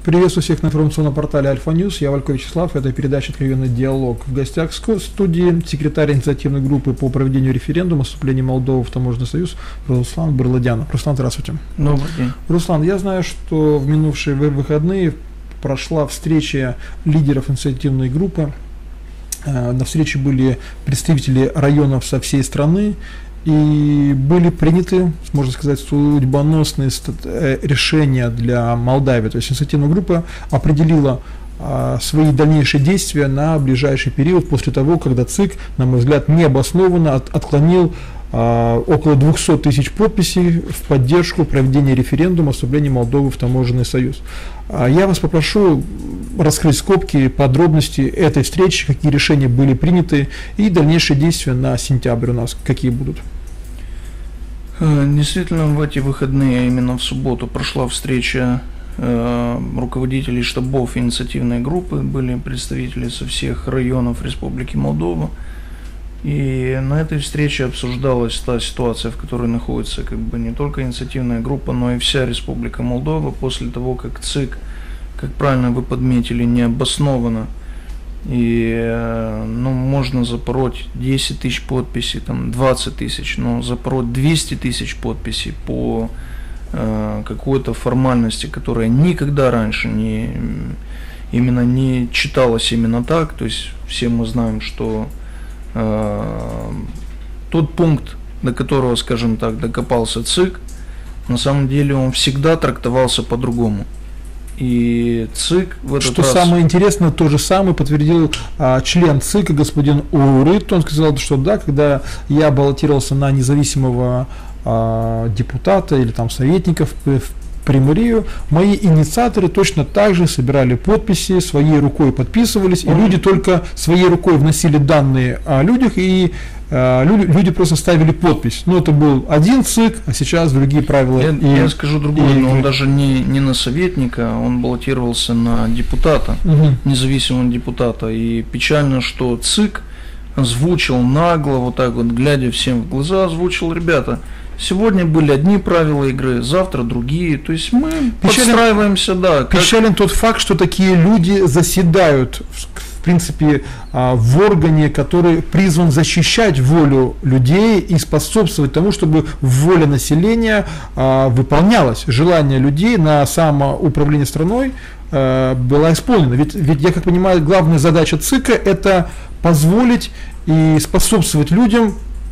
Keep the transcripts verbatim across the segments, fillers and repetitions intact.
Приветствую всех на информационном портале Альфа-Ньюс. Я Валько Вячеслав. Это передача «Откровенный диалог». В гостях в студии секретарь инициативной группы по проведению референдума вступления Молдовы в Таможенный союз Руслан Барладянов. Руслан, здравствуйте. Добрый день. Руслан, я знаю, что в минувшие выходные прошла встреча лидеров инициативной группы. На встрече были представители районов со всей страны. И были приняты, можно сказать, судьбоносные решения для Молдавии. То есть инициативная группа определила а, свои дальнейшие действия на ближайший период после того, когда ЦИК, на мой взгляд, необоснованно от, отклонил а, около двухсот тысяч подписей в поддержку проведения референдума о вступлении Молдовы в Таможенный союз. А, я вас попрошу раскрыть скобки, подробности этой встречи, какие решения были приняты и дальнейшие действия на сентябрь у нас какие будут. Действительно, в эти выходные, именно в субботу, прошла встреча э, руководителей штабов инициативной группы, были представители со всех районов Республики Молдова. И на этой встрече обсуждалась та ситуация, в которой находится как бы не только инициативная группа, но и вся Республика Молдова после того, как ЦИК, как правильно вы подметили, необоснованно, и ну, можно запороть десять тысяч подписей, там двадцать тысяч, но запороть двести тысяч подписей по э, какой-то формальности, которая никогда раньше не, именно не читалась именно так. То есть все мы знаем, что э, тот пункт, до которого, скажем так, докопался ЦИК, на самом деле он всегда трактовался по-другому. И ЦИК в этот Что раз... самое интересное, то же самое подтвердил а, член ЦИКа господин Урыт. Он сказал, что да, когда я баллотировался на независимого а, депутата или там советников в примарию, мои инициаторы точно так же собирали подписи, своей рукой подписывались, и люди только своей рукой вносили данные о людях, и а, люди, люди просто ставили подпись. Ну, это был один ЦИК, а сейчас другие правила. Я, и, я скажу другое, и, но он даже не, не на советника, он баллотировался на депутата, угу. независимого депутата. И печально, что ЦИК озвучил нагло, вот так вот, глядя всем в глаза, озвучил: ребята, сегодня были одни правила игры, завтра другие. То есть мы печален, подстраиваемся, да. Как... Печален тот факт, что такие люди заседают, в принципе, в органе, который призван защищать волю людей и способствовать тому, чтобы воля населения выполнялась. Желание людей на самоуправление страной была исполнена. Ведь, ведь, я как понимаю, главная задача ЦИКа – это позволить и способствовать людям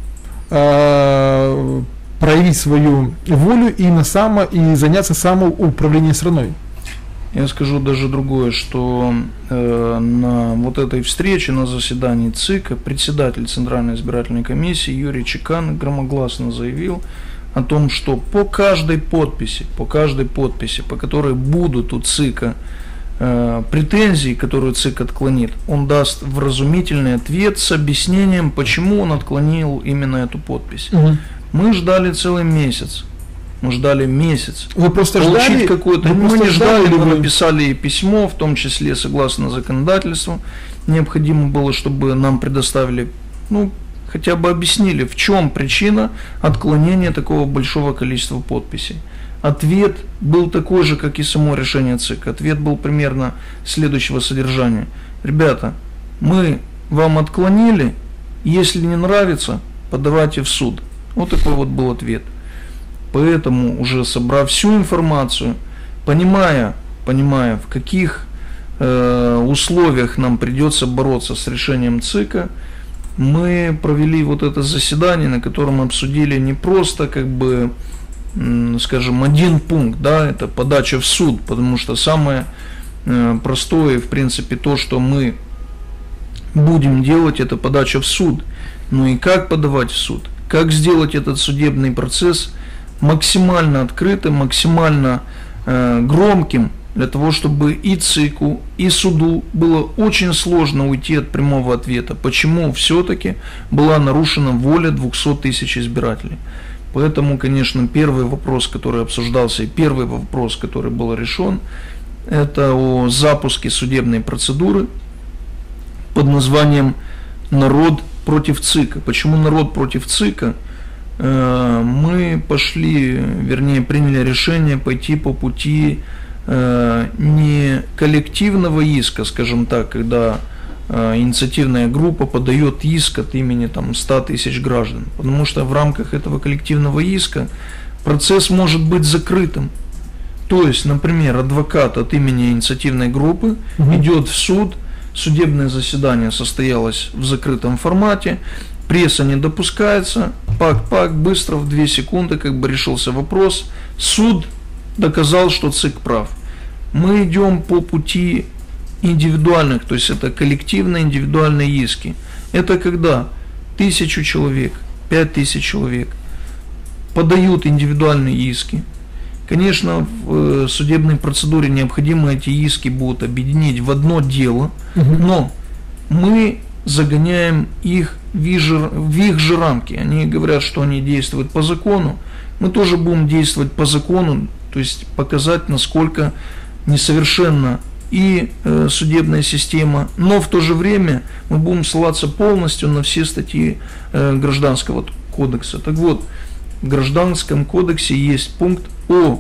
проявить свою волю и, на само, и заняться самоуправлением страной. Я скажу даже другое, что э, на вот этой встрече, на заседании ЦИКа, председатель Центральной избирательной комиссии Юрий Чекан громогласно заявил о том, что по каждой подписи, по каждой подписи, по которой будут у ЦИКа э, претензии, которые ЦИК отклонит, он даст вразумительный ответ с объяснением, почему он отклонил именно эту подпись. Угу. Мы ждали целый месяц. Мы ждали месяц. Вы просто получить ждали какую-то. Мы не ждали, мы вы... написали письмо, в том числе согласно законодательству. Необходимо было, чтобы нам предоставили, ну, хотя бы объяснили, в чем причина отклонения такого большого количества подписей. Ответ был такой же, как и само решение ЦИК. Ответ был примерно следующего содержания: ребята, мы вам отклонили, если не нравится, подавайте в суд. Вот такой вот был ответ. Поэтому, уже собрав всю информацию, понимая, понимая в каких э, условиях нам придется бороться с решением ЦИКа, мы провели вот это заседание, на котором обсудили не просто, как бы, э, скажем, один пункт, да, это подача в суд, потому что самое э, простое, в принципе, то, что мы будем делать, это подача в суд. Ну и как подавать в суд? Как сделать этот судебный процесс максимально открытым, максимально э, громким, для того, чтобы и ЦИКу, и суду было очень сложно уйти от прямого ответа, почему все-таки была нарушена воля двухсот тысяч избирателей. Поэтому, конечно, первый вопрос, который обсуждался, и первый вопрос, который был решен, это о запуске судебной процедуры под названием «Народ против ЦИКа». Почему народ против ЦИКа? Мы пошли, вернее, приняли решение пойти по пути э, не коллективного иска, скажем так, когда э, инициативная группа подает иск от имени там ста тысяч граждан, потому что в рамках этого коллективного иска процесс может быть закрытым. То есть, например, адвокат от имени инициативной группы угу. идет в суд, судебное заседание состоялось в закрытом формате, пресса не допускается, пак-пак, быстро, в две секунды как бы решился вопрос, суд доказал, что ЦИК прав. Мы идем по пути индивидуальных, то есть это коллективные индивидуальные иски. Это когда тысячу человек, пять тысяч человек подают индивидуальные иски. Конечно, в судебной процедуре необходимо эти иски будут объединить в одно дело, угу. но мы загоняем их в их, же, в их же рамки. Они говорят, что они действуют по закону, мы тоже будем действовать по закону, то есть показать, насколько несовершенна и э, судебная система, но в то же время мы будем ссылаться полностью на все статьи э, Гражданского кодекса. Так вот, в Гражданском кодексе есть пункт о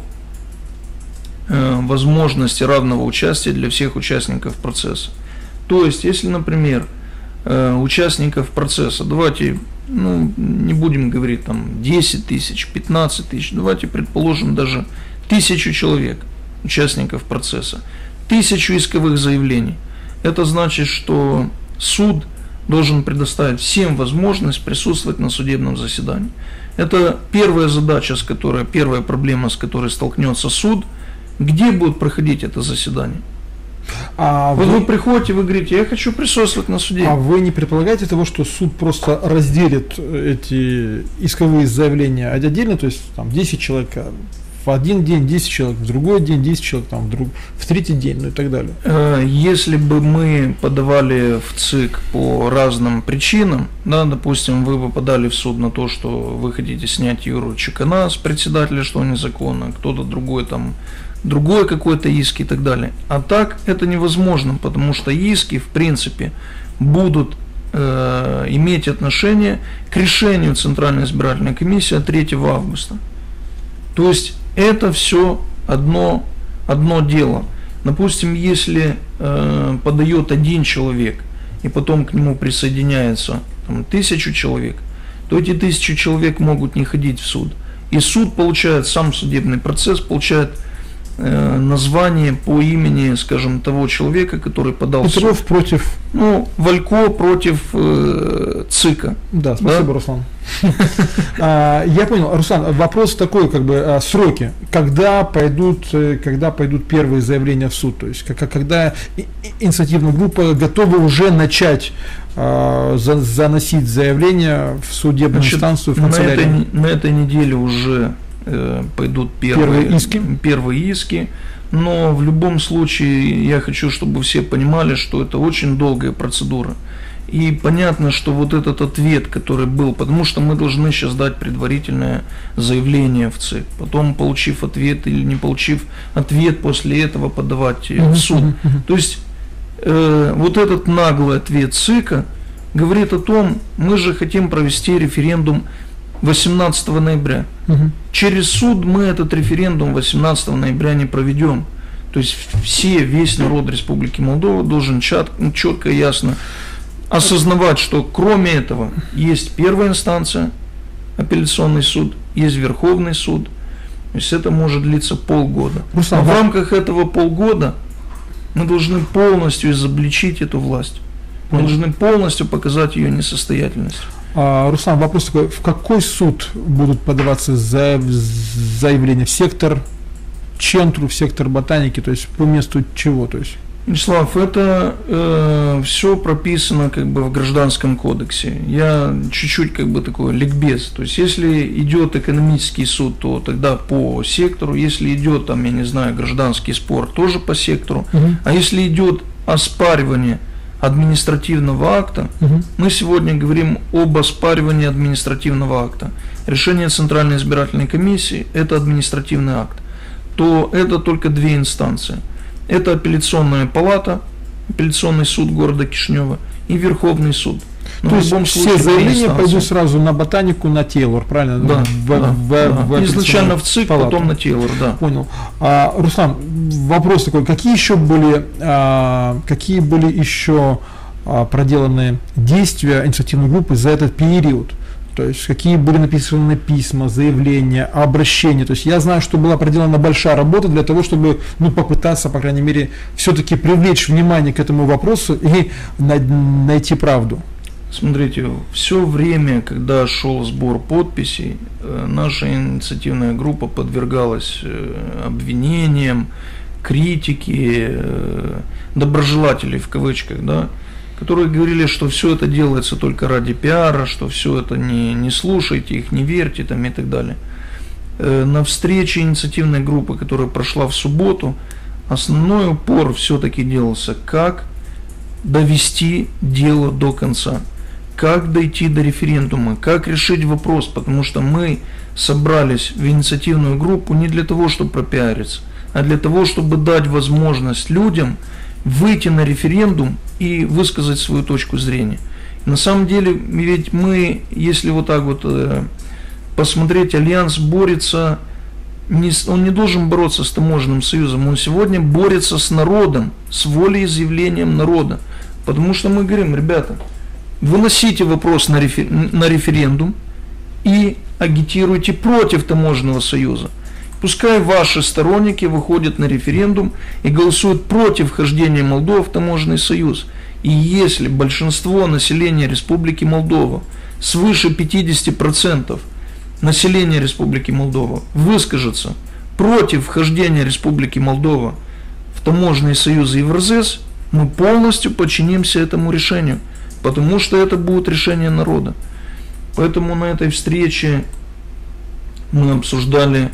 э, возможности равного участия для всех участников процесса. То есть, если, например, э, участников процесса, давайте, ну, не будем говорить там десять тысяч, пятнадцать тысяч, давайте предположим даже тысячу человек, участников процесса, тысячу исковых заявлений. Это значит, что суд должен предоставить всем возможность присутствовать на судебном заседании. Это первая задача, с которой, первая проблема, с которой столкнется суд. Где будет проходить это заседание? А вот вы... вы приходите, вы говорите, я хочу присутствовать на суде. А вы не предполагаете того, что суд просто разделит эти исковые заявления отдельно, то есть там десять человек в один день, десять человек в другой день, десять человек там в, друг... в третий день, ну и так далее? Если бы мы подавали в ЦИК по разным причинам, да, допустим, вы бы подали в суд на то, что вы хотите снять Юру Чекана с председателя, что незаконно, кто-то другой там, другой какой-то иск и так далее. А так это невозможно, потому что иски, в принципе, будут э, иметь отношение к решению Центральной избирательной комиссии от третьего августа. То есть это все одно, одно дело. Допустим, если э, подает один человек, и потом к нему присоединяется там, тысячу человек, то эти тысячу человек могут не ходить в суд. И суд получает, сам судебный процесс получает э, название по имени, скажем, того человека, который подал Петров суд. против... Ну, Валько против э, ЦИКа. Да, спасибо, да? Руслан. Я понял. Руслан, вопрос такой, как бы, сроки. Когда пойдут, когда пойдут первые заявления в суд? То есть, когда инициативная группа готова уже начать заносить заявления в судебную Значит, инстанцию, в канцелярию? На этой, на этой неделе уже э, пойдут первые, первые иски. первые иски. Но в любом случае я хочу, чтобы все понимали, что это очень долгая процедура. И понятно, что вот этот ответ, который был, потому что мы должны сейчас дать предварительное заявление в ЦИК, потом, получив ответ или не получив ответ, после этого подавать uh-huh, в суд. Uh-huh, uh-huh. То есть э, вот этот наглый ответ ЦИКа говорит о том, мы же хотим провести референдум восемнадцатого ноября. Uh-huh. Через суд мы этот референдум восемнадцатого ноября не проведем. То есть все, весь народ Республики Молдова должен четко и ясно осознавать, что кроме этого есть первая инстанция, апелляционный суд, есть Верховный суд. То есть это может длиться полгода. Руслан, а в рамках этого полгода мы должны полностью изобличить эту власть. Мы Понял. должны полностью показать ее несостоятельность. А, Руслан, вопрос такой, в какой суд будут подаваться за, заявления? В сектор Чентру, в сектор ботаники, то есть по месту чего? То есть? Вячеслав, это э, все прописано как бы в Гражданском кодексе. Я чуть-чуть как бы такой ликбез. То есть, если идет экономический суд, то тогда по сектору. Если идет там, я не знаю, гражданский спор, тоже по сектору. Угу. А если идет оспаривание административного акта, угу. мы сегодня говорим об оспаривании административного акта. Решение Центральной избирательной комиссии – это административный акт. То это только две инстанции. Это апелляционная палата, апелляционный суд города Кишинева и Верховный суд. Но То есть все заявления пойдут сразу на ботанику, на Тейлор, правильно? Да, в, да, в, да. В Изначально в ЦИК, палату. Потом на Тейлор, да. Понял. А, Руслан, вопрос такой, какие еще были, а, какие были еще а, проделаны действия инициативной группы за этот период? То есть какие были написаны письма, заявления, обращения. То есть я знаю, что была проделана большая работа для того, чтобы ну, попытаться, по крайней мере, все-таки привлечь внимание к этому вопросу и найти правду. Смотрите, все время, когда шел сбор подписей, наша инициативная группа подвергалась обвинениям, критике, доброжелателей в кавычках, да, которые говорили, что все это делается только ради пиара, что все это не, не слушайте их, не верьте там, и так далее. На встрече инициативной группы, которая прошла в субботу, основной упор все-таки делался, как довести дело до конца, как дойти до референдума, как решить вопрос, потому что мы собрались в инициативную группу не для того, чтобы пропиариться, а для того, чтобы дать возможность людям выйти на референдум и высказать свою точку зрения. На самом деле, ведь мы, если вот так вот э, посмотреть, Альянс борется, не, он не должен бороться с таможенным союзом, он сегодня борется с народом, с волеизъявлением народа. Потому что мы говорим, ребята, выносите вопрос на, рефер, на референдум и агитируйте против таможенного союза. Пускай ваши сторонники выходят на референдум и голосуют против вхождения Молдовы в таможенный союз. И если большинство населения Республики Молдова, свыше пятидесяти процентов населения Республики Молдова, выскажется против вхождения Республики Молдова в таможенный союз и Евразес, мы полностью подчинимся этому решению, потому что это будет решение народа. Поэтому на этой встрече мы обсуждали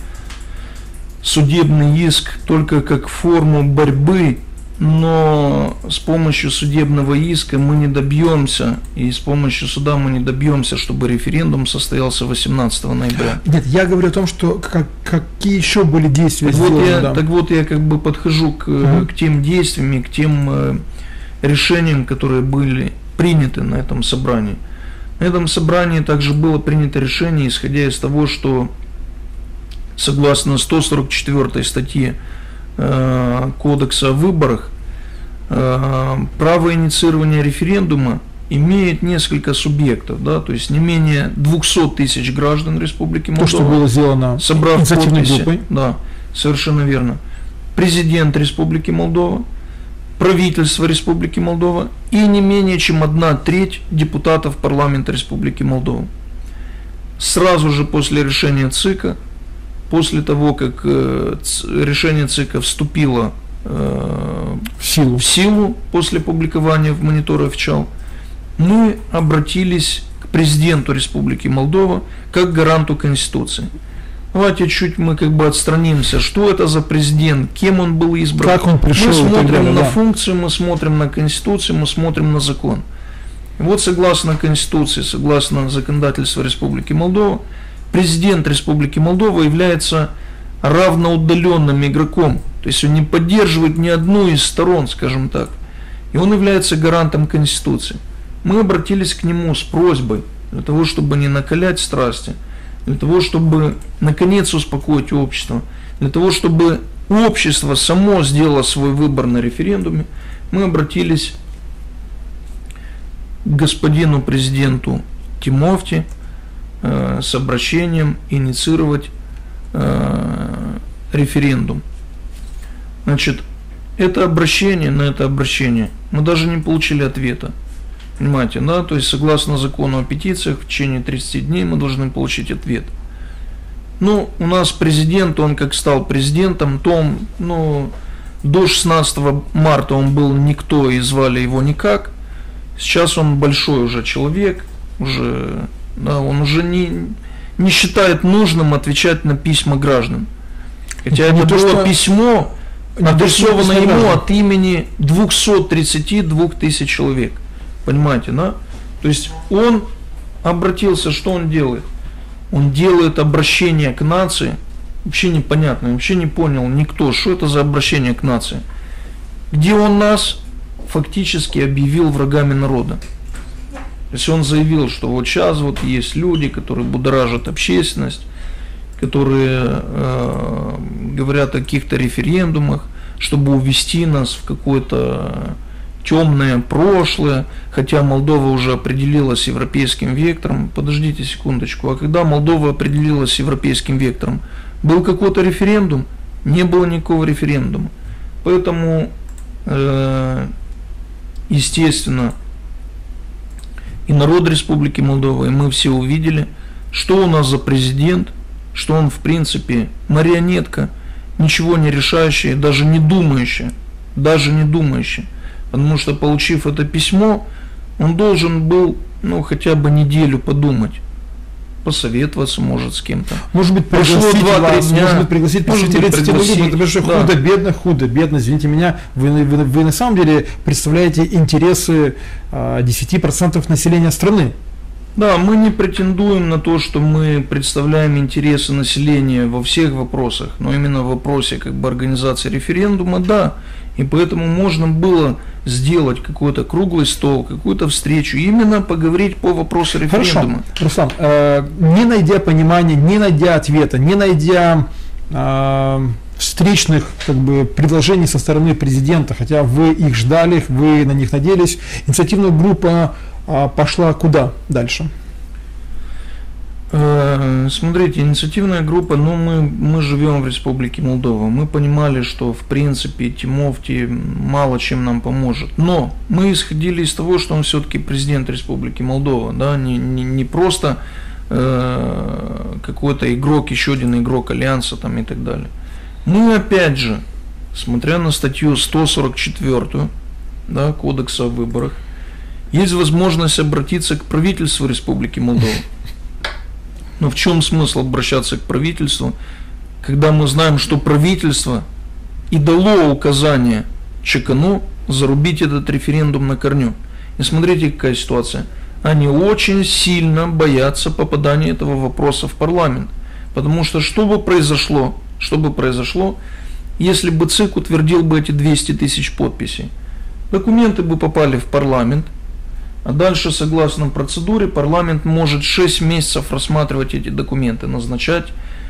судебный иск только как форму борьбы, но с помощью судебного иска мы не добьемся, и с помощью суда мы не добьемся, чтобы референдум состоялся восемнадцатого ноября. Нет, я говорю о том, что как, какие еще были действия так сделаны. Вот я, да. Так вот я как бы подхожу к, uh-huh. к тем действиям и к тем э, решениям, которые были приняты на этом собрании. На этом собрании также было принято решение, исходя из того, что согласно сто сорок четвёртой статье э, Кодекса о выборах, э, право инициирования референдума имеет несколько субъектов, да, то есть не менее двухсот тысяч граждан Республики Молдова. То, что было сделано собрав подписи, группой. Да, совершенно верно. Президент Республики Молдова, правительство Республики Молдова и не менее чем одна треть депутатов парламента Республики Молдова. Сразу же после решения ЦИКа, после того, как э, решение ЦИКа вступило э, в, силу. в силу после публикования в мониторе ОФИЧАЛ, мы обратились к президенту Республики Молдова как к гаранту Конституции. Давайте чуть мы как бы отстранимся, что это за президент, кем он был избран. Как он пришел, мы смотрим далее, на да. функцию, мы смотрим на Конституцию, мы смотрим на закон. И вот согласно Конституции, согласно законодательству Республики Молдова, президент Республики Молдова является равноудаленным игроком, то есть он не поддерживает ни одну из сторон, скажем так, и он является гарантом Конституции. Мы обратились к нему с просьбой для того, чтобы не накалять страсти, для того, чтобы наконец успокоить общество, для того, чтобы общество само сделало свой выбор на референдуме, мы обратились к господину президенту Тимофти э, с обращением инициировать э, референдум. Значит, это обращение, на это обращение мы даже не получили ответа. Понимаете, да? То есть, согласно закону о петициях, в течение тридцати дней мы должны получить ответ. Ну, у нас президент, он как стал президентом, то он, ну, до шестнадцатого марта он был никто и звали его никак. Сейчас он большой уже человек, уже, да, он уже не, не считает нужным отвечать на письма граждан. Хотя не это то, было что... письмо, адресовано ему граждан. От имени двухсот тридцати двух тысяч человек. Понимаете, да? То есть он обратился, что он делает? Он делает обращение к нации, вообще непонятно, вообще не понял никто, что это за обращение к нации, где он нас фактически объявил врагами народа. То есть он заявил, что вот сейчас вот есть люди, которые будоражат общественность, которые э, говорят о каких-то референдумах, чтобы увести нас в какое-то темное прошлое, хотя Молдова уже определилась европейским вектором. Подождите секундочку, а когда Молдова определилась европейским вектором, был какой-то референдум? Не было никакого референдума. Поэтому, э, естественно, и народ Республики Молдова, и мы все увидели, что у нас за президент, что он в принципе марионетка, ничего не решающая, даже не думающая, даже не думающая. Потому что, получив это письмо, он должен был, ну, хотя бы неделю подумать, посоветоваться, может, с кем-то. Может быть, пригласить вас, дня, может быть, пригласить представителей инициативной группы, потому что да. худо-бедно, худо-бедно, извините меня, вы, вы, вы на самом деле представляете интересы а, десяти процентов населения страны. Да, мы не претендуем на то, что мы представляем интересы населения во всех вопросах, но именно в вопросе как бы организации референдума, да, и поэтому можно было сделать какой-то круглый стол, какую-то встречу, именно поговорить по вопросу референдума. Хорошо, Руслан, э, не найдя понимания, не найдя ответа, не найдя э, встречных как бы предложений со стороны президента, хотя вы их ждали, вы на них надеялись, инициативная группа э, пошла куда дальше? Смотрите, инициативная группа, ну мы, мы живем в Республике Молдова, мы понимали, что в принципе Тимофти мало чем нам поможет, но мы исходили из того, что он все-таки президент Республики Молдова, да, не, не, не просто э, какой-то игрок, еще один игрок Альянса там и так далее. Мы опять же, смотря на статью сто сорок четыре, да, Кодекса о выборах, есть возможность обратиться к правительству Республики Молдова. Но в чем смысл обращаться к правительству, когда мы знаем, что правительство и дало указание Чекану зарубить этот референдум на корню. И смотрите, какая ситуация. Они очень сильно боятся попадания этого вопроса в парламент. Потому что что бы произошло, что бы произошло, если бы ЦИК утвердил бы эти двести тысяч подписей? Документы бы попали в парламент. А дальше, согласно процедуре, парламент может шесть месяцев рассматривать эти документы, назначать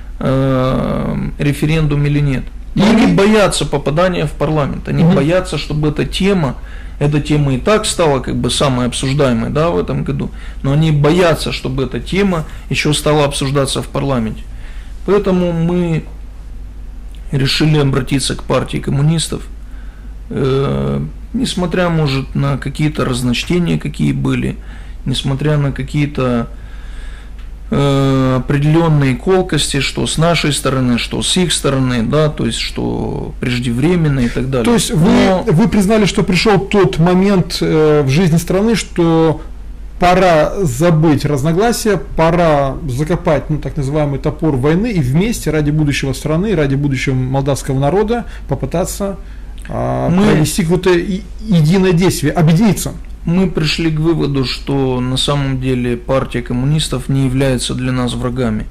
э, референдум или нет. И они боятся попадания в парламент, они mm-hmm. боятся, чтобы эта тема, эта тема и так стала как бы самой обсуждаемой, да, в этом году, но они боятся, чтобы эта тема еще стала обсуждаться в парламенте. Поэтому мы решили обратиться к партии коммунистов. Э, Несмотря, может, на какие-то разночтения, какие были, несмотря на какие-то э, определенные колкости, что с нашей стороны, что с их стороны, да, то есть, что преждевременно и так далее. То есть, вы, Но... вы признали, что пришел тот момент э, в жизни страны, что пора забыть разногласия, пора закопать, ну, так называемый топор войны и вместе ради будущего страны, ради будущего молдавского народа попытаться мы, провести какое-то единое действие, объединиться. Мы пришли к выводу, что на самом деле партия коммунистов не является для нас врагами.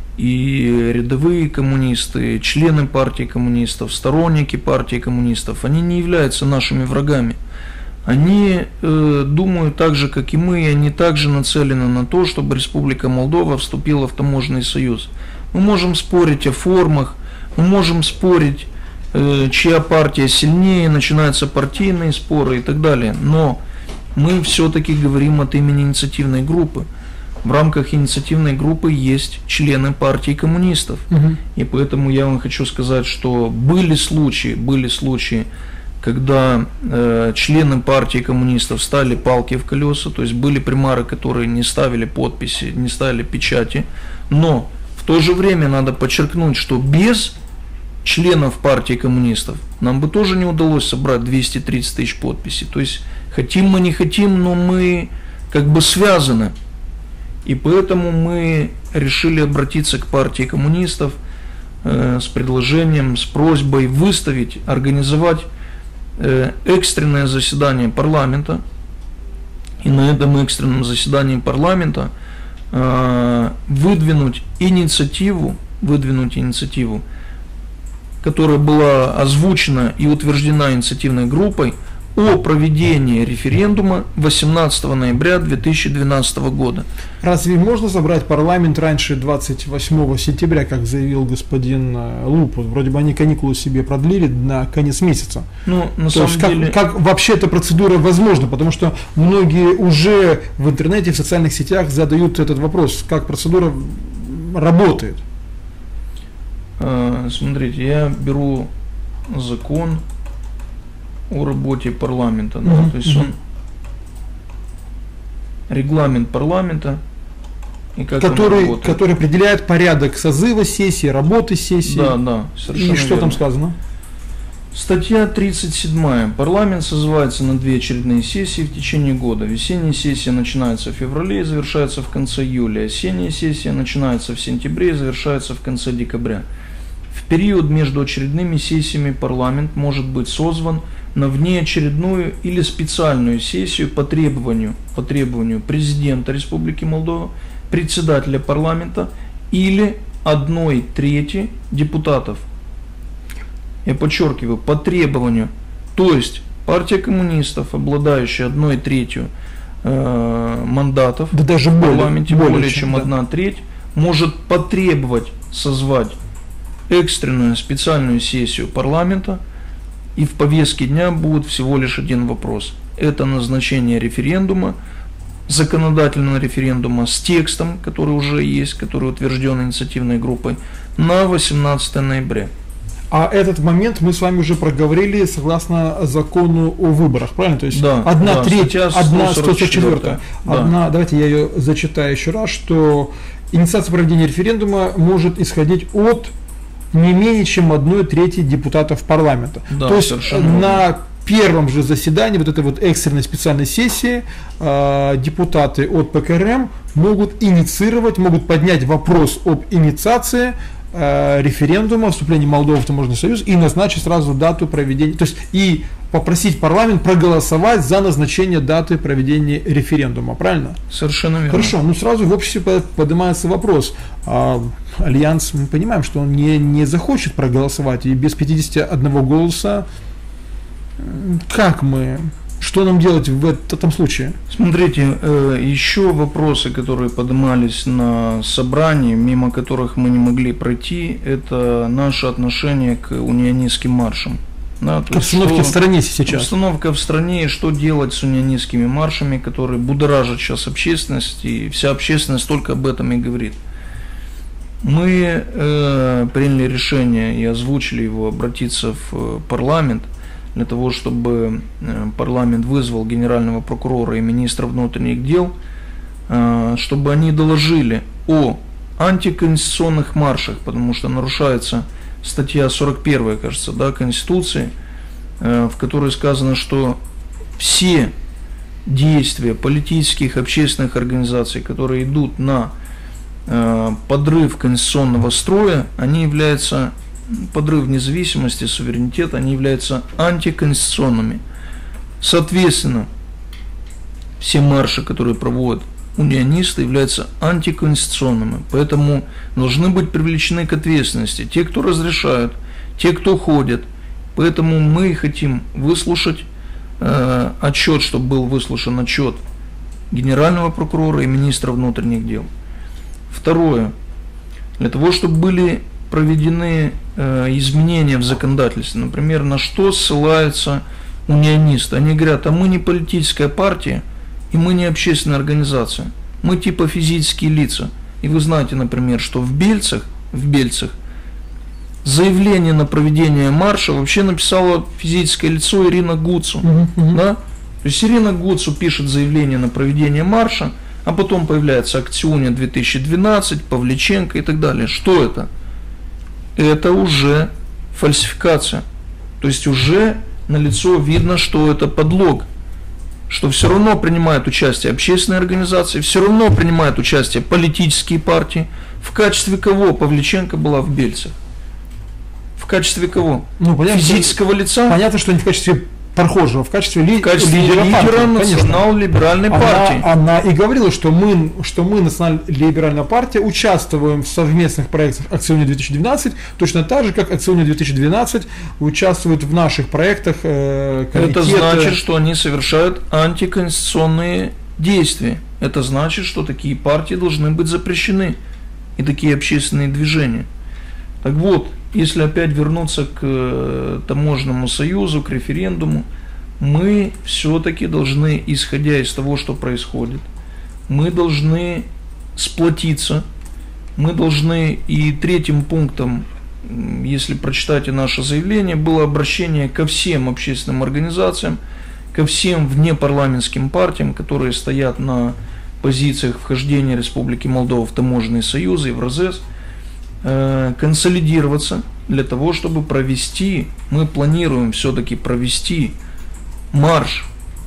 И рядовые коммунисты, члены партии коммунистов, сторонники партии коммунистов, они не являются нашими врагами. Они э, думают так же, как и мы, и они также нацелены на то, чтобы Республика Молдова вступила в таможенный союз. Мы можем спорить о формах, мы можем спорить, чья партия сильнее, начинаются партийные споры и так далее. Но мы все-таки говорим от имени инициативной группы. В рамках инициативной группы есть члены партии коммунистов. Угу. И поэтому я вам хочу сказать, что были случаи, были случаи, когда э, члены партии коммунистов ставили палки в колеса, то есть были примары, которые не ставили подписи, не ставили печати. Но в то же время надо подчеркнуть, что без членов партии коммунистов нам бы тоже не удалось собрать двести тридцать тысяч подписей. То есть хотим мы, не хотим, но мы как бы связаны. И поэтому мы решили обратиться к партии коммунистов э, с предложением, с просьбой выставить, организовать э, экстренное заседание парламента. И на этом экстренном заседании парламента э, выдвинуть инициативу, выдвинуть инициативу, которая была озвучена и утверждена инициативной группой о проведении референдума восемнадцатого ноября две тысячи двенадцатого года. Разве можно собрать парламент раньше двадцать восьмого сентября, как заявил господин Лупу? Вроде бы они каникулы себе продлили на конец месяца. Ну, на То самом есть, как, деле... как вообще эта процедура возможна? Потому что многие уже в интернете, в социальных сетях задают этот вопрос, как процедура работает. Смотрите, я беру закон о работе парламента, да, uh-huh, то есть uh-huh. он регламент парламента, и как который, он который определяет порядок созыва сессии, работы сессии. Да, да, совершенно И что верно. там сказано? Статья тридцать семь. Парламент созывается на две очередные сессии в течение года. Весенняя сессия начинается в феврале и завершается в конце июля. Осенняя сессия начинается в сентябре и завершается в конце декабря. В период между очередными сессиями парламент может быть созван на внеочередную или специальную сессию по требованию, по требованию президента Республики Молдова, председателя парламента или одной трети депутатов. Я подчеркиваю, по требованию. То есть партия коммунистов, обладающая одной третью э, мандатов да даже в более, парламенте, более, более чем, чем да. одна треть, может потребовать созвать экстренную специальную сессию парламента, и в повестке дня будет всего лишь один вопрос. Это назначение референдума, законодательного референдума с текстом, который уже есть, который утвержден инициативной группой, на восемнадцатое ноября. А этот момент мы с вами уже проговорили согласно закону о выборах, правильно? То есть да, одна да, треть, одна сто сорок четвёртая. Да. Одна, давайте я ее зачитаю еще раз, что инициация проведения референдума может исходить от не менее чем одной трети депутатов парламента. Да, То есть совершенно на верно. первом же заседании вот этой вот экстренной специальной сессии э, депутаты от ПКРМ могут инициировать, могут поднять вопрос об инициации э, референдума, вступления Молдовы в Таможенный союз и назначить сразу дату проведения, то есть и попросить парламент проголосовать за назначение даты проведения референдума, правильно? Совершенно верно. Хорошо, ну сразу в обществе поднимается вопрос. А, Альянс, мы понимаем, что он не, не захочет проголосовать, и без пятидесяти одного голоса как мы, что нам делать в этом случае? Смотрите, еще вопросы, которые поднимались на собрании, мимо которых мы не могли пройти, это наше отношение к унионистским маршам. Да, то обстановка что, в стране сейчас. Обстановка в стране, и что делать с унионистскими маршами, которые будоражат сейчас общественность, и вся общественность только об этом и говорит. Мы э, приняли решение и озвучили его обратиться в парламент, для того, чтобы парламент вызвал генерального прокурора и министра внутренних дел, чтобы они доложили о антиконституционных маршах, потому что нарушается статья сорок первая, кажется, да, Конституции, в которой сказано, что все действия политических, общественных организаций, которые идут на подрыв конституционного строя, они являются подрыв независимости, суверенитета, они являются антиконституционными. Соответственно, все марши, которые проводят унионисты, являются антиконституционными. Поэтому должны быть привлечены к ответственности те, кто разрешают, те, кто ходят. Поэтому мы хотим выслушать э, отчет, чтобы был выслушан отчет генерального прокурора и министра внутренних дел. Второе. Для того, чтобы были проведены э, изменения в законодательстве, например, на что ссылаются унионисты. Они говорят, а мы не политическая партия, и мы не общественная организация, мы типа физические лица. И вы знаете, например, что в Бельцах, в Бельцах заявление на проведение марша вообще написала физическое лицо Ирина Гуцу. Uh-huh, uh-huh. Да? То есть Ирина Гуцу пишет заявление на проведение марша, а потом появляется Актюня две тысячи двенадцать, Павличенко и так далее. Что это? Это уже фальсификация. То есть уже налицо видно, что это подлог. Что все равно принимают участие общественные организации, все равно принимают участие политические партии. В качестве кого Павличенко была в Бельцах? В качестве кого? Ну, понятно, физического что, лица? Понятно, что не в качестве Пархожева в качестве, ли, в качестве лидера, лидера национал-либеральной партии. Она, она и говорила, что мы, что мы, национал-либеральная партия, участвуем в совместных проектах Акционер две тысячи двенадцать, точно так же, как Акционер две тысячи двенадцать участвует в наших проектах. Э, Это значит, что они совершают антиконституционные действия. Это значит, что такие партии должны быть запрещены и такие общественные движения. Так вот, если опять вернуться к таможенному союзу, к референдуму, мы все-таки должны, исходя из того, что происходит, мы должны сплотиться, мы должны, и третьим пунктом, если прочитайте наше заявление, было обращение ко всем общественным организациям, ко всем внепарламентским партиям, которые стоят на позициях вхождения Республики Молдова в таможенный союз и в РАЗЕС, консолидироваться для того, чтобы провести, мы планируем все-таки провести марш,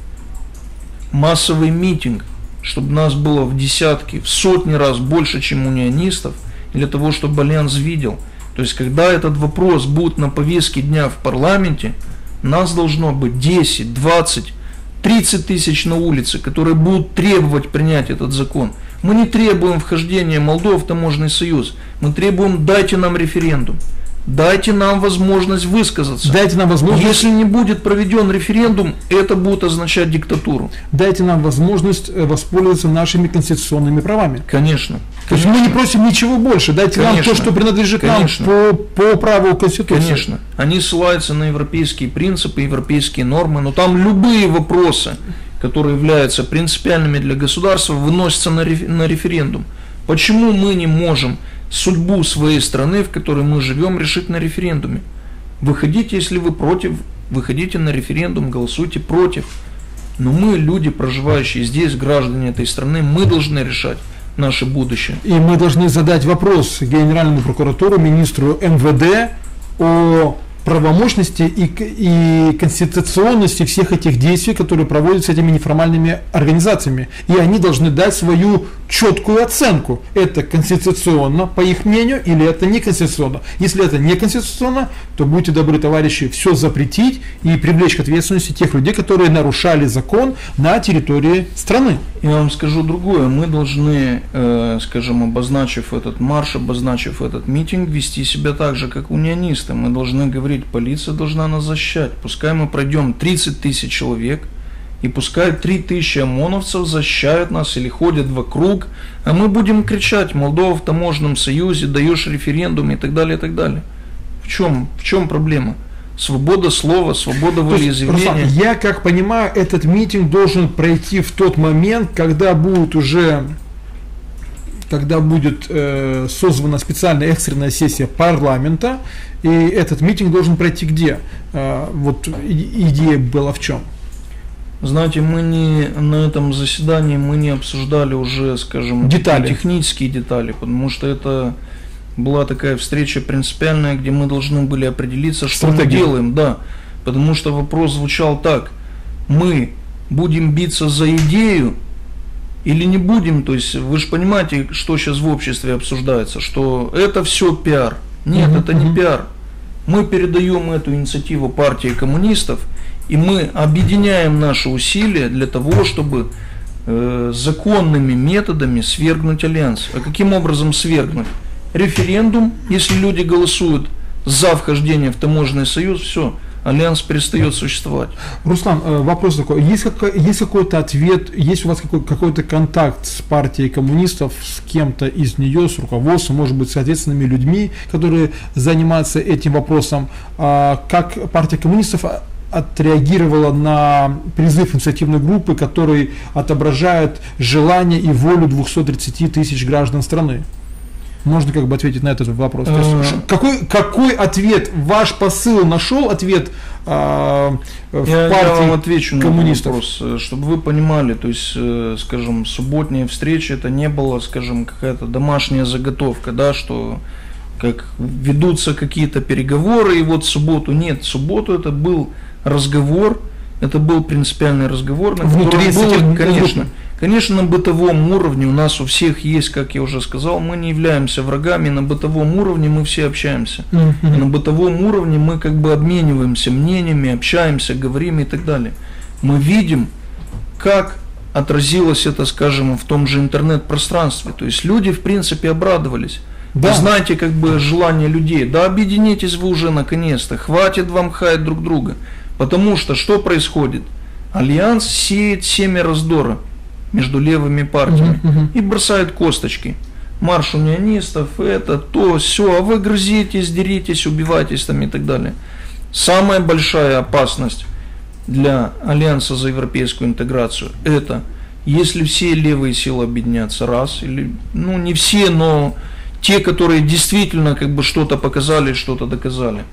массовый митинг, чтобы нас было в десятки, в сотни раз больше, чем унионистов, для того, чтобы Альянс видел. То есть, когда этот вопрос будет на повестке дня в парламенте, нас должно быть десять, двадцать, тридцать тысяч на улице, которые будут требовать принять этот закон. Мы не требуем вхождения Молдовы в таможенный союз. Мы требуем: дайте нам референдум. Дайте нам возможность высказаться. Дайте нам возможность... Если не будет проведен референдум, это будет означать диктатуру. Дайте нам возможность воспользоваться нашими конституционными правами. Конечно. То есть мы не просим ничего больше. Дайте Конечно. нам то, что принадлежит Конечно. нам по, по праву Конституции. Конечно. Они ссылаются на европейские принципы, европейские нормы, но там любые вопросы, которые являются принципиальными для государства, выносятся на, реф, на референдум. Почему мы не можем судьбу своей страны, в которой мы живем, решить на референдуме? Выходите, если вы против, выходите на референдум, голосуйте против. Но мы, люди, проживающие здесь, граждане этой страны, мы должны решать наше будущее. И мы должны задать вопрос Генеральному прокуратуру, министру эм вэ дэ о правомощности и, и конституционности всех этих действий, которые проводятся этими неформальными организациями. И они должны дать свою четкую оценку. Это конституционно, по их мнению, или это не конституционно. Если это не конституционно, то будьте добры, товарищи, все запретить и привлечь к ответственности тех людей, которые нарушали закон на территории страны. Я вам скажу другое. Мы должны, э, скажем, обозначив этот марш, обозначив этот митинг, вести себя так же, как унионисты. Мы должны говорить: полиция должна нас защищать. Пускай мы пройдем тридцать тысяч человек, и пускай три тысячи ОМОНовцев защищают нас или ходят вокруг, а мы будем кричать: Молдова в таможенном союзе, даешь референдум и так далее, и так далее. В чем, в чем проблема? Свобода слова, свобода волеизъявления. Я, как понимаю, этот митинг должен пройти в тот момент, когда будет уже, когда будет э, созвана специальная экстренная сессия парламента, и этот митинг должен пройти где? Э, вот идея была в чем? Знаете, мы не на этом заседании мы не обсуждали уже, скажем, детали. технические детали, потому что это была такая встреча принципиальная, где мы должны были определиться, что Стратегия. мы делаем, да, потому что вопрос звучал так: мы будем биться за идею или не будем? То есть вы же понимаете, что сейчас в обществе обсуждается, что это все пиар. Нет, угу, это угу. не пиар. Мы передаем эту инициативу партии коммунистов, и мы объединяем наши усилия для того, чтобы э, законными методами свергнуть Альянс. А каким образом свергнуть? Референдум, если люди голосуют за вхождение в таможенный союз, все, Альянс перестает существовать. Руслан, вопрос такой: есть, какой, есть какой-то ответ, есть у вас какой, какой-то контакт с партией коммунистов, с кем-то из нее, с руководством, может быть, с ответственными людьми, которые занимаются этим вопросом? Как партия коммунистов отреагировала на призыв инициативной группы, который отображает желание и волю двухсот тридцати тысяч граждан страны? Можно как бы ответить на этот вопрос. То есть, какой, какой ответ, ваш посыл нашел ответ э, в я, партии я вам отвечу коммунистов? На этот вопрос, чтобы вы понимали, то есть, э, скажем, субботняя встреча, это не было, скажем, какая-то домашняя заготовка, да, что как ведутся какие-то переговоры, и вот в субботу, нет, в субботу это был разговор, это был принципиальный разговор, на Внутри котором было, конечно, Конечно, на бытовом уровне у нас у всех есть, как я уже сказал, мы не являемся врагами, на бытовом уровне мы все общаемся. Mm-hmm. На бытовом уровне мы как бы обмениваемся мнениями, общаемся, говорим и так далее. Мы видим, как отразилось это, скажем, в том же интернет-пространстве. То есть люди, в принципе, обрадовались. Да. Вы знаете, как бы желание людей, да объединитесь вы уже наконец-то, хватит вам хаять друг друга. Потому что что происходит? Альянс сеет семя раздора между левыми партиями uh-huh, uh-huh. и бросает косточки. Марш унионистов, это, то, все, а вы грызитесь, деритесь, убиваетесь там и так далее. Самая большая опасность для Альянса за европейскую интеграцию – это если все левые силы объединятся, раз, или, ну не все, но те, которые действительно как бы что-то показали, что-то доказали.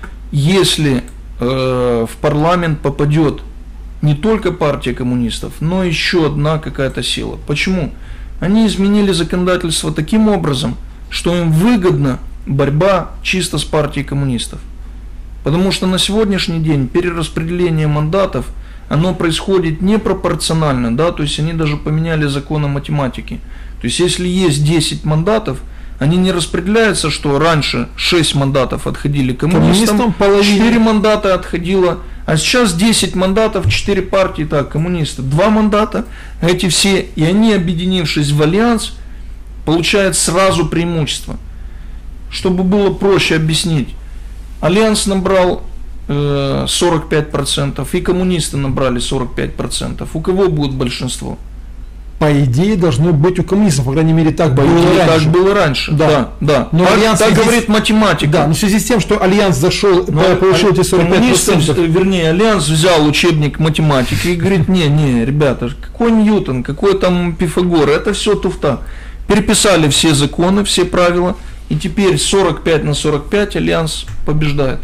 Если э, в парламент попадет не только партия коммунистов, но еще одна какая-то сила. Почему? Они изменили законодательство таким образом, что им выгодна борьба чисто с партией коммунистов. Потому что на сегодняшний день перераспределение мандатов, оно происходит непропорционально, да, то есть они даже поменяли законы математики. То есть если есть десять мандатов, они не распределяются, что раньше шесть мандатов отходили коммунистам, четыре мандата отходило, а сейчас десять мандатов, четыре партии, так, коммунисты, два мандата, эти все, и они, объединившись в альянс, получают сразу преимущество. Чтобы было проще объяснить, альянс набрал э, сорок пять процентов, и коммунисты набрали сорок пять процентов. У кого будет большинство? По идее, должно быть у коммунистов, по крайней мере, так по было идее, раньше. Так было раньше, да, да. да. Но так альянс так связи... говорит математика. Да, но в связи с тем, что альянс зашел, но получил эти сорок пять процентов. Вернее, альянс взял учебник математики и говорит, не, не, ребята, какой Ньютон, какой там Пифагор, это все туфта. Переписали все законы, все правила, и теперь сорок пять на сорок пять альянс побеждает.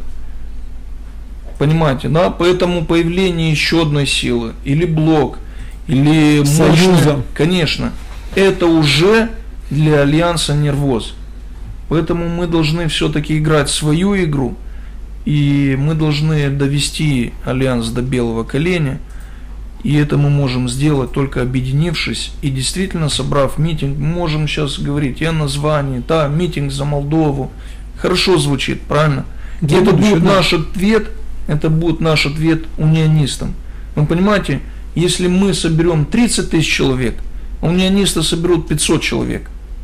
Понимаете, да? Поэтому появление еще одной силы, или блок, или союза, конечно, это уже для альянса нервоз. Поэтому мы должны все-таки играть свою игру, и мы должны довести альянс до белого коленя, и это мы можем сделать только объединившись и действительно собрав митинг. Мы можем сейчас говорить и о названии, да, митинг за Молдову, хорошо звучит, правильно? И это будет наш ответ, это будет наш ответ унионистам. Вы понимаете? Если мы соберем тридцать тысяч человек, а унионисты соберут пятьсот человек,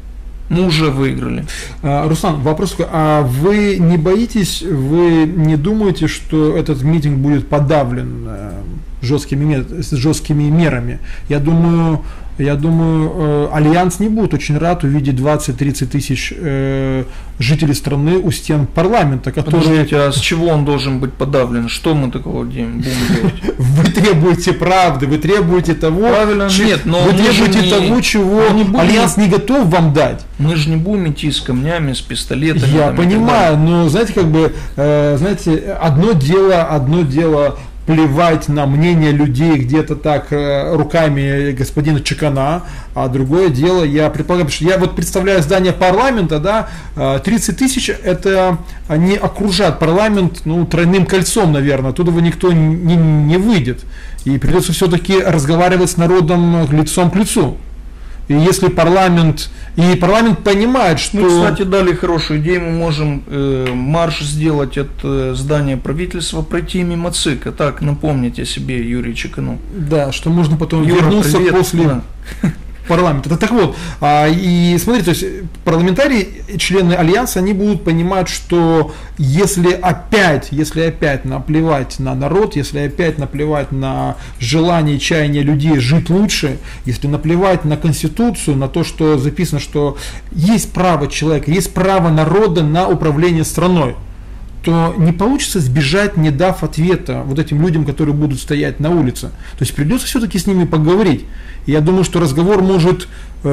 мы уже выиграли. Руслан, вопрос такой, а вы не боитесь, вы не думаете, что этот митинг будет подавлен жесткими, жесткими мерами? Я думаю, я думаю, Альянс не будет очень рад увидеть двадцать-тридцать тысяч э, жителей страны у стен парламента, которые... Подождите, а с чего он должен быть подавлен? Что мы такого будем делать? Вы требуете правды, вы требуете того... Правильно, ч... нет, но вы требуете не... того, чего не будем... Альянс не готов вам дать. Мы же не будем идти с камнями, с пистолетами. Я понимаю, но знаете, как бы, э, знаете, одно дело, одно дело... плевать на мнение людей где-то так руками господина Чекана, а другое дело, я предполагаю, что я вот представляю здание парламента, да, тридцать тысяч, это они окружат парламент, ну, тройным кольцом, наверное, оттуда никто не, не выйдет, и придется все-таки разговаривать с народом лицом к лицу. И если парламент, и парламент понимает, что... Мы, кстати, дали хорошую идею, мы можем э, марш сделать от э, здания правительства, пройти мимо ЦИКа. Так, напомните о себе, Юрий Чекану. Да, что можно потом Юра, вернуться привет. после... Да. парламента. Это так вот, а, и смотрите, то есть парламентарии, члены Альянса, они будут понимать, что если опять, если опять наплевать на народ, если опять наплевать на желание и чаяние людей жить лучше, если наплевать на Конституцию, на то, что записано, что есть право человека, есть право народа на управление страной, то не получится сбежать, не дав ответа вот этим людям, которые будут стоять на улице. То есть придется все-таки с ними поговорить. И я думаю, что разговор может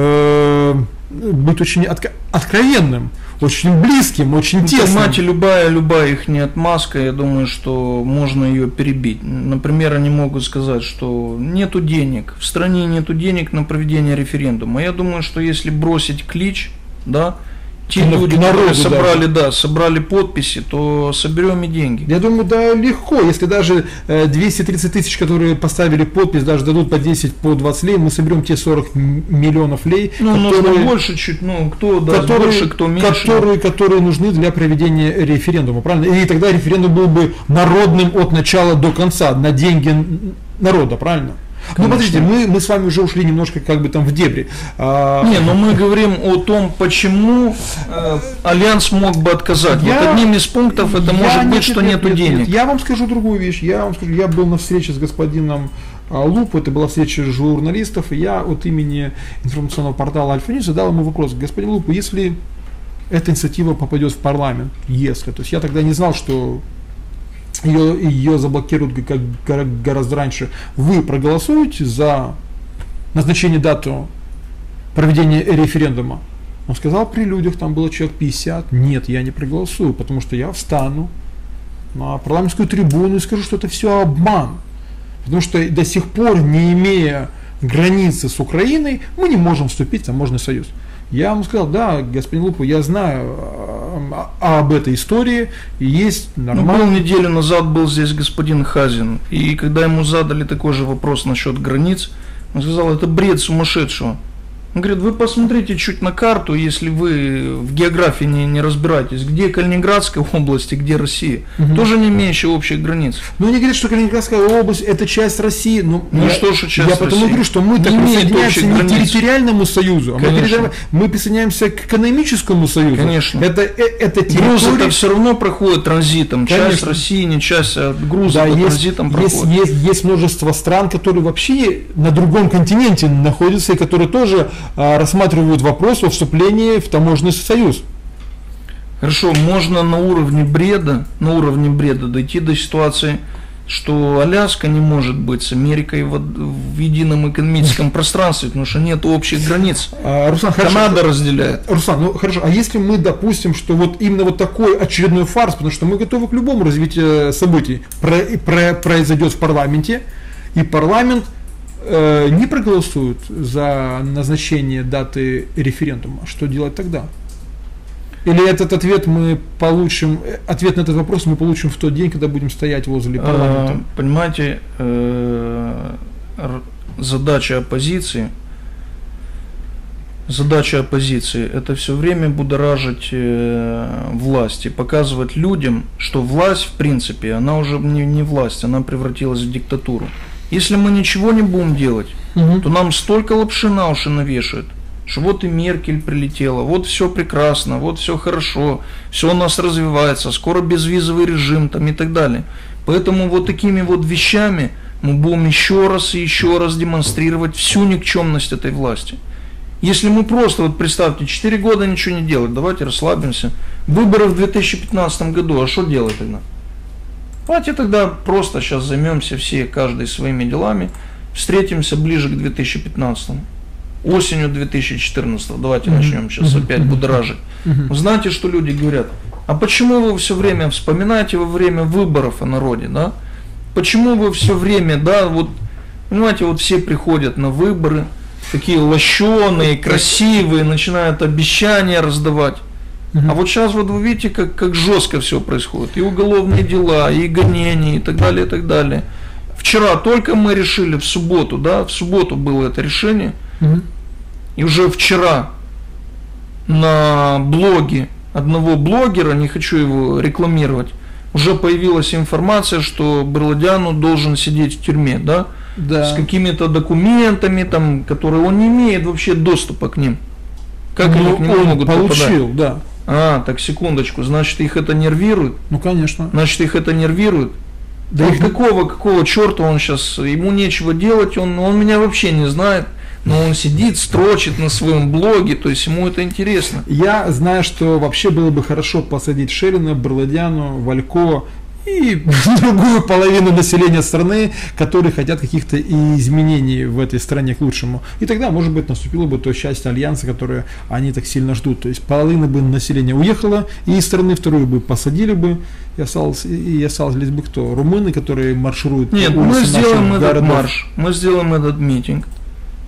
э, быть очень отк- откровенным, очень близким, очень ну, тесным. Понимаете, любая, любая их не отмазка, я думаю, что можно ее перебить. Например, они могут сказать, что нету денег, в стране нету денег на проведение референдума. Я думаю, что если бросить клич, да, те люди, народу, которые собрали, да. да, собрали подписи, то соберем и деньги. Я думаю, да, легко. Если даже двести тридцать тысяч, которые поставили подпись, даже дадут по десять, по двадцать лей, мы соберем те сорок миллионов лей. Ну, которые, нужно больше чуть, ну, кто даст которые, больше, кто меньше. Которые, которые нужны для проведения референдума, правильно? И тогда референдум был бы народным от начала до конца, на деньги народа, правильно? Ну, подождите, мы, мы с вами уже ушли немножко как бы там в дебри. А... Не, но мы говорим о том, почему э, Альянс мог бы отказать. Я, вот одним из пунктов это может быть, нет, что нет, нету нет, денег. Нет. Я вам скажу другую вещь. Я вам скажу, я был на встрече с господином Лупо, это была встреча журналистов, и я от имени информационного портала Альфа-Ньюс задал ему вопрос: господин Лупо, если эта инициатива попадет в парламент, если, то есть я тогда не знал, что Ее, ее заблокируют как, гораздо раньше. Вы проголосуете за назначение дату проведения референдума? Он сказал при людях, там было человек пятьдесят. Нет, я не проголосую, потому что я встану на парламентскую трибуну и скажу, что это все обман. Потому что до сих пор, не имея границы с Украиной, мы не можем вступить в таможенный союз. Я ему сказал: да, господин Лупо, я знаю об этой истории, и есть нормально. Ну, был неделю назад был здесь господин Хазин, и когда ему задали такой же вопрос насчет границ, он сказал: это бред сумасшедшего. Он говорит: вы посмотрите чуть на карту, если вы в географии не, не разбираетесь, где Калининградская область и где Россия, угу. тоже не имеющие общих границ. Ну, они говорят, что Калининградская область – это часть России. Ну, ну я, что же часть Я потому России? говорю, что мы так присоединяемся не к территориальному союзу, а мы, мы присоединяемся к экономическому союзу. Конечно. Это, это территория... Грузы-то все равно проходят транзитом. Конечно. Часть России, не часть, а грузы да, транзитом есть, проходят. Есть, есть, есть множество стран, которые вообще на другом континенте находятся, и которые тоже а, рассматривают вопрос о вступлении в таможенный союз. Хорошо, можно на уровне бреда, на уровне бреда дойти до ситуации, что Аляска не может быть с Америкой в, в едином экономическом пространстве, потому что нет общих границ. А, Руслан, Канада хорошо, разделяет. Руслан, ну хорошо, а если мы допустим, что вот именно вот такой очередной фарс, потому что мы готовы к любому развитию событий, про, про, произойдет в парламенте, и парламент э, не проголосует за назначение даты референдума, что делать тогда? Или этот ответ мы получим, ответ на этот вопрос мы получим в тот день, когда будем стоять возле парламента? А, понимаете, э, задача оппозиции, задача оппозиции – это все время будоражить э, власть и показывать людям, что власть, в принципе, она уже не, не власть, она превратилась в диктатуру. Если мы ничего не будем делать, угу. то нам столько лапши на уши навешают, что вот и Меркель прилетела, вот все прекрасно, вот все хорошо, все у нас развивается, скоро безвизовый режим там и так далее. Поэтому вот такими вот вещами мы будем еще раз и еще раз демонстрировать всю никчемность этой власти. Если мы просто, вот представьте, четыре года ничего не делать, давайте расслабимся. Выборы в две тысячи пятнадцатом году, а что делать тогда? Давайте тогда просто сейчас займемся все, каждый своими делами, встретимся ближе к две тысячи пятнадцатому. Осенью две тысячи четырнадцатого, давайте mm-hmm. начнем сейчас mm-hmm. опять будоражить. Mm-hmm. Вы знаете, что люди говорят? А почему вы все время вспоминаете во время выборов о народе, да? Почему вы все время, да, вот, понимаете, вот все приходят на выборы, такие лощеные, красивые, начинают обещания раздавать. Mm-hmm. А вот сейчас вот вы видите, как, как жестко все происходит. И уголовные дела, и гонения, и так далее, и так далее. Вчера только мы решили, в субботу, да, в субботу было это решение, mm-hmm. и уже вчера на блоге одного блогера, не хочу его рекламировать, уже появилась информация, что Бирлодяну должен сидеть в тюрьме, да, да. с какими-то документами, там, которые он не имеет вообще доступа к ним. Как ну, они к нему он могут получил, попадать? Да. А, так секундочку, значит их это нервирует? Ну конечно. Значит их это нервирует? Да и какого, какого черта он сейчас, ему нечего делать, он, он меня вообще не знает, но он сидит, строчит на своем блоге, то есть ему это интересно. Я знаю, что вообще было бы хорошо посадить Шерина, Бирлодяну, Валько и другую половину населения страны, которые хотят каких-то изменений в этой стране к лучшему. И тогда, может быть, наступило бы то счастье Альянса, которое они так сильно ждут. То есть половина бы населения уехала из страны, вторую бы посадили бы, и осталось, и остались бы кто? Румыны, которые маршируют. Нет, мы сделаем этот городов. марш, мы сделаем этот митинг.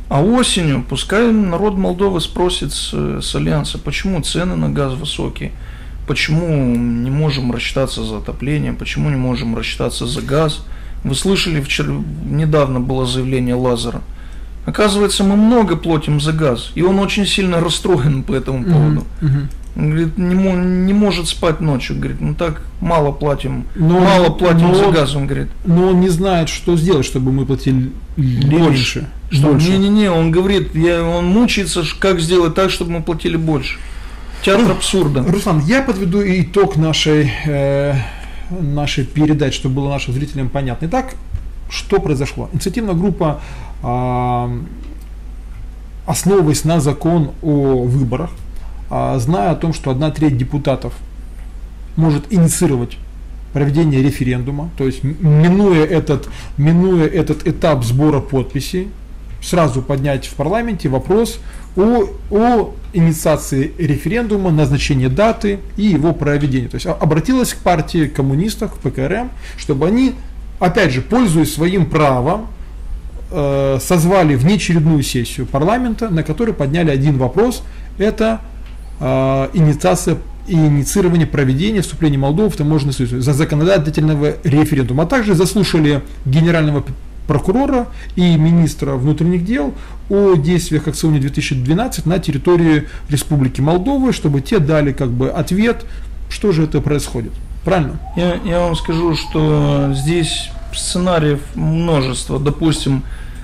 А осенью пускай народ Молдовы спросит с, с Альянса, почему цены на газ высокие, почему не можем рассчитаться за отопление, почему не можем рассчитаться за газ. Вы слышали, вчера, недавно было заявление Лазара. Оказывается, мы много платим за газ, и он очень сильно расстроен по этому поводу. Uh-huh. Он говорит, не, не может спать ночью, говорит, мы так мало платим, но, мало платим но, за газ, он говорит. Но он не знает, что сделать, чтобы мы платили больше. больше. Не-не-не, он говорит, я, он мучается, как сделать так, чтобы мы платили больше. Театр абсурда. Руслан, я подведу итог нашей, э, нашей передачи, чтобы было нашим зрителям понятно. Итак, что произошло? Инициативная группа, э, основываясь на закон о выборах, э, зная о том, что одна треть депутатов может инициировать проведение референдума, то есть минуя этот, минуя этот этап сбора подписей, сразу поднять в парламенте вопрос о, о инициации референдума, назначении даты и его проведении. То есть обратилась к партии коммунистов, к ПКРМ, чтобы они, опять же, пользуясь своим правом, э, созвали внеочередную сессию парламента, на которой подняли один вопрос, это э, инициация и инициирование проведения вступления Молдовы в таможенный союз за законодательного референдума, а также заслушали генерального прокурора и министра внутренних дел о действиях акционе две тысячи двенадцать на территории Республики Молдова, чтобы те дали как бы ответ, что же это происходит. Правильно? Я, я вам скажу, что здесь сценариев множество. Допустим,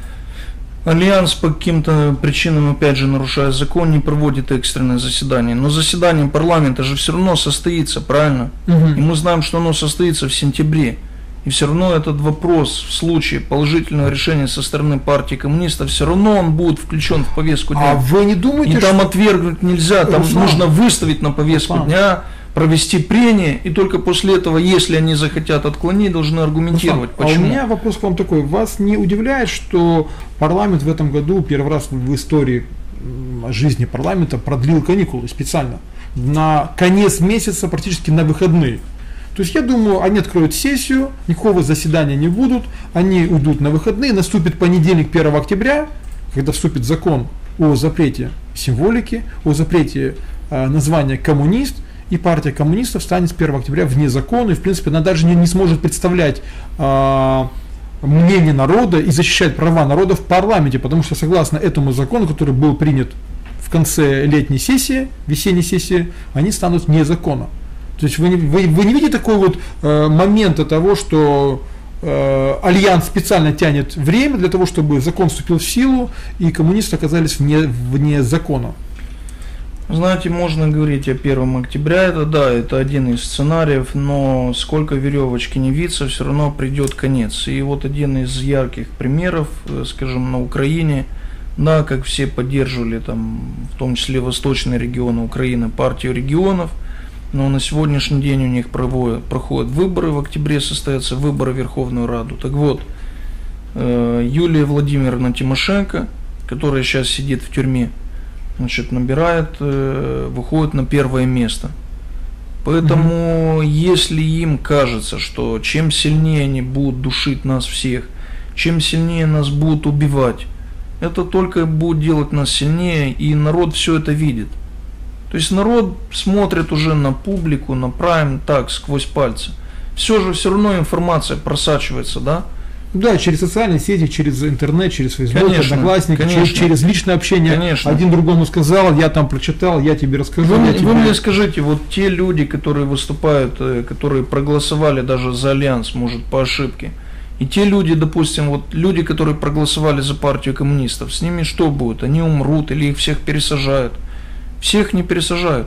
Альянс по каким-то причинам, опять же, нарушая закон, не проводит экстренное заседание. Но заседание парламента же все равно состоится, правильно? Угу. И мы знаем, что оно состоится в сентябре. И все равно этот вопрос в случае положительного решения со стороны партии коммунистов, все равно он будет включен в повестку дня. А вы не думаете, и там что... отвергнуть нельзя, там Руслан, нужно выставить на повестку Руслан. дня, провести прения, и только после этого, если они захотят отклонить, должны аргументировать, Руслан, почему. А у меня вопрос к вам такой. Вас не удивляет, что парламент в этом году первый раз в истории жизни парламента продлил каникулы специально на конец месяца, практически на выходные? То есть я думаю, они откроют сессию, никакого заседания не будут, они уйдут на выходные, наступит понедельник, первого октября, когда вступит закон о запрете символики, о запрете э, названия коммунист, и партия коммунистов станет с первого октября вне закона, и в принципе она даже не, не сможет представлять э, мнение народа и защищать права народа в парламенте, потому что согласно этому закону, который был принят в конце летней сессии, весенней сессии, они станут вне закона. То есть вы не, вы, вы не видите такой вот э, момента того, что э, Альянс специально тянет время для того, чтобы закон вступил в силу, и коммунисты оказались вне, вне закона? Знаете, можно говорить о первом октября, это да, это один из сценариев, но сколько веревочки не виться, все равно придет конец. И вот один из ярких примеров, скажем, на Украине, да, как все поддерживали, там, в том числе восточные регионы Украины, партию регионов, но на сегодняшний день у них проводят, проходят выборы, в октябре состоятся выборы в Верховную Раду. Так вот, Юлия Владимировна Тимошенко, которая сейчас сидит в тюрьме, значит, набирает, выходит на первое место. Поэтому, mm-hmm. если им кажется, что чем сильнее они будут душить нас всех, чем сильнее нас будут убивать, это только будет делать нас сильнее, и народ все это видит. То есть народ смотрит уже на публику, на прайм так, сквозь пальцы. Все же все равно информация просачивается, да? Да, через социальные сети, через интернет, через Facebook, конечно, Одноклассники, конечно. Через, через личное общение. Конечно. Один другому сказал, я там прочитал, я тебе расскажу. Вы, я тебе... вы мне скажите, вот те люди, которые выступают, которые проголосовали даже за Альянс, может, по ошибке, и те люди, допустим, вот люди, которые проголосовали за партию коммунистов, с ними что будет? Они умрут или их всех пересажают? Всех не пересажают.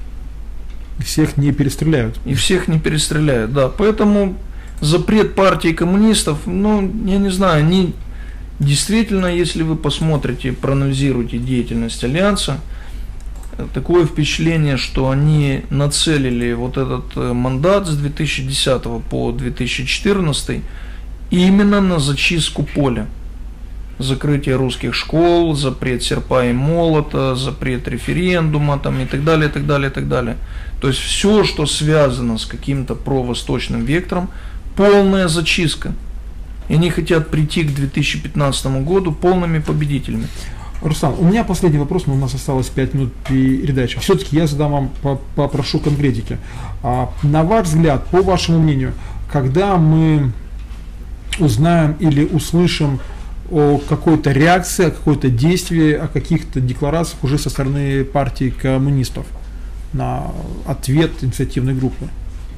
Всех не перестреляют. И всех не перестреляют, да. Поэтому запрет партии коммунистов, ну, я не знаю, они действительно, если вы посмотрите, проанализируете деятельность Альянса, такое впечатление, что они нацелили вот этот мандат с две тысячи десятого по две тысячи четырнадцатый именно на зачистку поля. Закрытие русских школ, запрет серпа и молота, запрет референдума там, и так далее, и так далее, и так далее. То есть все, что связано с каким-то провосточным вектором, полная зачистка. И они хотят прийти к две тысячи пятнадцатому году полными победителями. Руслан, у меня последний вопрос, но у нас осталось пять минут передачи. Все-таки я задам вам, попрошу конкретики. А, на ваш взгляд, по вашему мнению, когда мы узнаем или услышим о какой-то реакции, о какой-то действии, о каких-то декларациях уже со стороны партии коммунистов на ответ инициативной группы?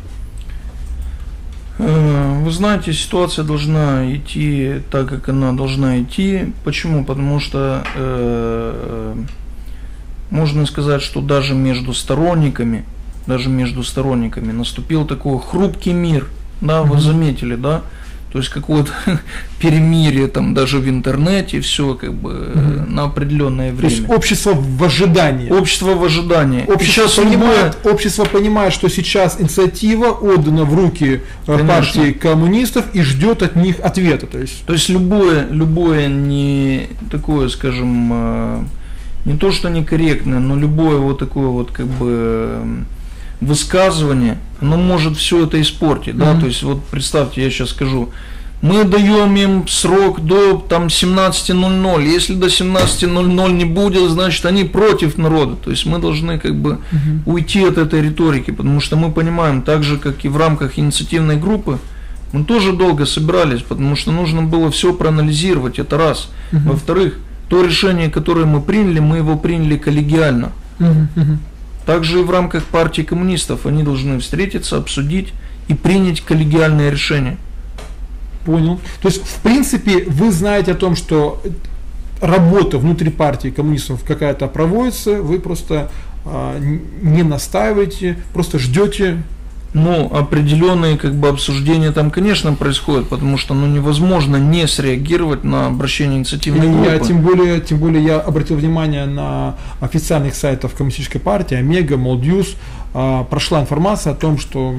Вы знаете, ситуация должна идти так, как она должна идти. Почему? Потому что э, можно сказать, что даже между сторонниками, даже между сторонниками наступил такой хрупкий мир. Да, вы заметили, да? То есть какое-то перемирие там даже в интернете, все как бы mm-hmm. на определенное время. То есть общество в ожидании. Общество в ожидании. Общество понимает, любое... общество понимает, что сейчас инициатива отдана в руки Конечно. партии коммунистов и ждет от них ответа. То есть, то есть любое, любое не такое, скажем, не то что некорректное, но любое вот такое вот как бы высказывание, оно может все это испортить, mm-hmm. да, то есть вот представьте, я сейчас скажу, мы даем им срок до там семнадцати ноль-ноль, если до семнадцати ноль-ноль не будет, значит они против народа, то есть мы должны как бы mm-hmm. уйти от этой риторики, потому что мы понимаем, так же как и в рамках инициативной группы, мы тоже долго собирались, потому что нужно было все проанализировать, это раз, mm-hmm. во-вторых, то решение, которое мы приняли, мы его приняли коллегиально. Mm-hmm. Также и в рамках партии коммунистов они должны встретиться, обсудить и принять коллегиальное решение. Понял. То есть, в принципе, вы знаете о том, что работа внутри партии коммунистов какая-то проводится, вы просто а, не настаиваете, просто ждете. Ну, определенные как бы обсуждения там, конечно, происходят, потому что ну, невозможно не среагировать на обращение инициативной группы. Я, тем более, тем более я обратил внимание на официальных сайтах коммунистической партии, Омега, Молдьюз, а, прошла информация о том, что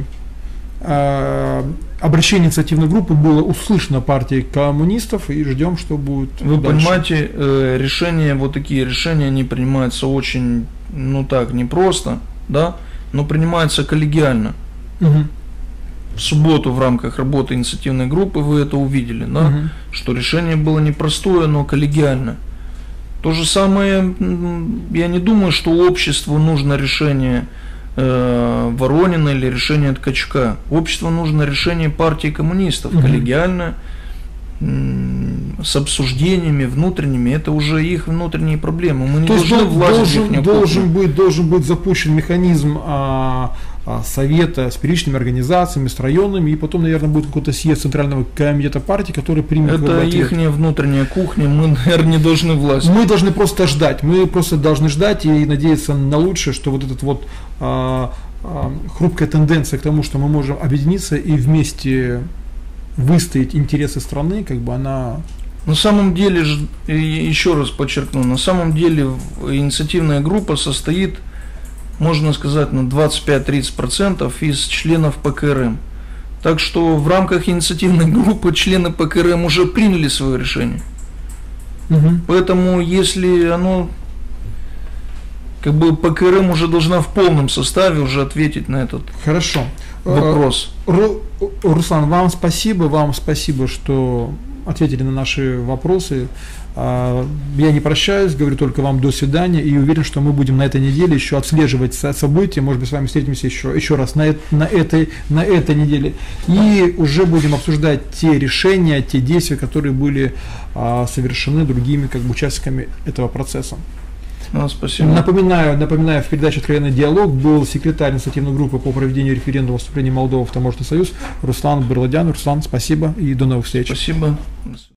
а, обращение инициативной группы было услышано партией коммунистов, и ждем, что будет Вы дальше. Понимаете, э, решения, вот такие решения, они принимаются очень, ну так, непросто, да, но принимаются коллегиально. Угу. В субботу в рамках работы инициативной группы вы это увидели, да? Угу. Что решение было непростое, но коллегиально. То же самое, я не думаю, что обществу нужно решение э, Воронина или решение Ткачука. Обществу нужно решение партии коммунистов, угу. коллегиально, с обсуждениями внутренними, это уже их внутренние проблемы. Мы не То должны есть влазить должен, в их должен быть, должен быть запущен механизм а, а, совета с первичными организациями, с районами, и потом, наверное, будет какой-то съезд Центрального комитета партии, который примет. Это их внутренняя кухня, мы, наверное, не должны влазить. Мы должны просто ждать, мы просто должны ждать и надеяться на лучшее, что вот этот вот а, а, хрупкая тенденция к тому, что мы можем объединиться и вместе выстоять интересы страны, как бы она... На самом деле, еще раз подчеркну, на самом деле инициативная группа состоит, можно сказать, на двадцать пять-тридцать процентов из членов ПКРМ. Так что в рамках инициативной группы члены ПКРМ уже приняли свое решение. Угу. Поэтому если оно... Как бы ПКРМ уже должна в полном составе уже ответить на этот Хорошо. вопрос. Ру, Руслан, вам спасибо, вам спасибо, что ответили на наши вопросы. Я не прощаюсь, говорю только вам до свидания и уверен, что мы будем на этой неделе еще отслеживать события, может быть, с вами встретимся еще, еще раз на, на, этой, на этой неделе и уже будем обсуждать те решения, те действия, которые были совершены другими как бы участниками этого процесса. Ну, спасибо. Напоминаю, напоминаю, в передаче «Откровенный диалог» был секретарь инициативной группы по проведению референдума вступления Молдовы в Таможенный союз Руслан Бырладян. Руслан, спасибо и до новых встреч. Спасибо.